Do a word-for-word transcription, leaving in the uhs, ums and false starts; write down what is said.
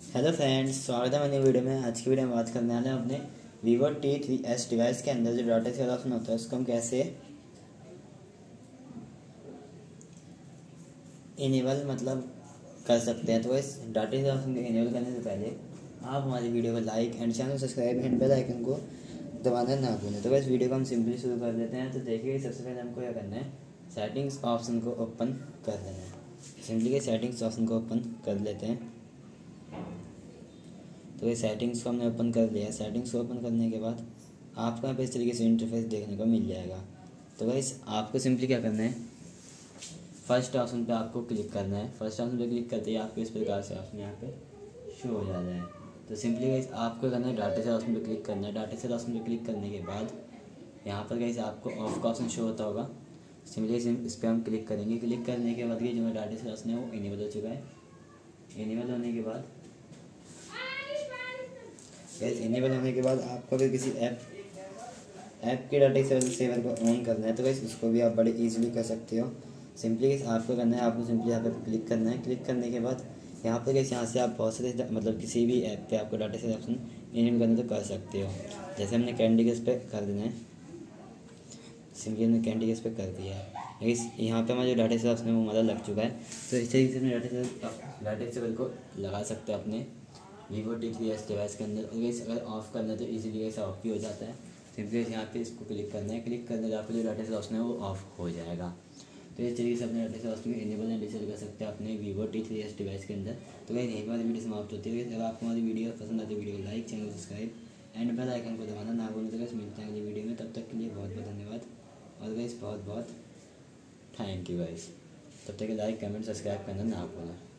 Hello friends, स्वागत है मेरी वीडियो में। आज की वीडियो में बात करने वाले हैं अपने vivo T three S device के अंदर जो डाटा शेयर ऑप्शन होता है उसको हम कैसे इनेबल मतलब कर सकते हैं। तो इस डाटा शेयर ऑप्शन को इनेबल करने से पहले आप हमारी वीडियो को like and channel subscribe and bell icon को दबाना ना भूलें। तो इस वीडियो को हम सिंपली शुरू कर देते हैं। तो देखिए, सबसे पहले हमको क्या करना है, सेटिंग्स ऑप्शन को ओपन कर देना है। सिंपली के सेटिंग्स ऑप्शन को ओपन कर लेते हैं। तो ये सेटिंग्स को हमने ओपन कर लिया। सेटिंग्स को ओपन करने के बाद आपको यहाँ पे इस तरीके से इंटरफेस देखने को मिल जाएगा। तो गाइस, आपको सिंपली क्या करना है, फर्स्ट ऑप्शन पे आपको क्लिक करना है। फर्स्ट ऑप्शन पे क्लिक करते ही आपको इस प्रकार से ऑप्शन यहाँ पे शो हो जाता है। तो सिंपली गाइस, आपको करना है डाटा शेयर ऑप्शन पे क्लिक करना है। डाटा शेयर ऑप्शन पे क्लिक करने के बाद यहाँ पर गाइस आपको ऑफ का ऑप्शन शो होता होगा। सिंपली इस पर हम क्लिक करेंगे। क्लिक करने के बाद ये जो डाटा शेयर ऑप्शन है वो इनेबल हो चुका है। इनेबल होने के बाद गैस इनेबल होने के बाद आपको अगर किसी ऐप ऐप के डाटा सेवर को ऑन करना है तो गैस उसको भी आप बड़े इजीली कर सकते हो। सिंपली गैस आपको करना है, आपको सिंपली यहाँ पे क्लिक करना है। क्लिक करने के बाद यहाँ पर गैस यहाँ से आप बहुत सारे मतलब किसी भी ऐप पे आपको डाटा सेवर ऑप्शन इनेबल करना तो कर सकते हो। जैसे हमने कैंडी क्रश पे कर देना है, सिंपली हमने कैंडी क्रश पे कर दिया है। इस यहाँ पे हमारा जो डाटा सेवर ऑप्शन है वो हमारा लग चुका है। तो इस तरीके से अपने डाटा सेवर डाटा सेवर को लगा सकते हो अपने vivo T three S device के अंदर। और गैस अगर ऑफ़ करना है तो इजीली गैस ऑफ भी हो जाता है। सिंपली यहाँ पे इसको क्लिक करना है। क्लिक करने से आपका जो डाटा सेवर ऑप्शन है वो ऑफ हो जाएगा। तो इस तरीके से अपने डाटा सेवर ऑप्शन को इनेबल एंड डिसेबल कर सकते हैं अपने vivo T three S device के अंदर। तो गैस यहीं पर हमारी वीडियो समाप्त होती है। अगर आपको हमारी वीडियो पसंद आती है, वीडियो को लाइक, चैनल को सब्सक्राइब एंड बेल आइकन को दबाना ना भूलें। तो गैस मिलते हैं अगली वीडियो में, तब तक के लिए बहुत बहुत धन्यवाद और गैस बहुत बहुत थैंक यू गाइस। तब तक लाइक, कमेंट, सब्सक्राइब करना ना भूलें।